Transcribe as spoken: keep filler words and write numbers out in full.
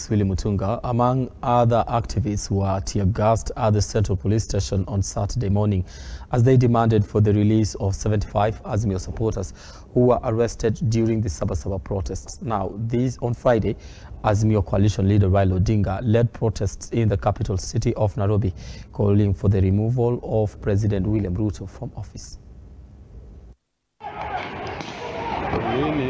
Willy Mutunga, among other activists, were tear-gassed at the Central Police Station on Saturday morning as they demanded for the release of seventy-five Azimio supporters who were arrested during the Saba Saba protests. Now, these on Friday, Azimio coalition leader Raila Odinga led protests in the capital city of Nairobi, calling for the removal of President William Ruto from office. Really?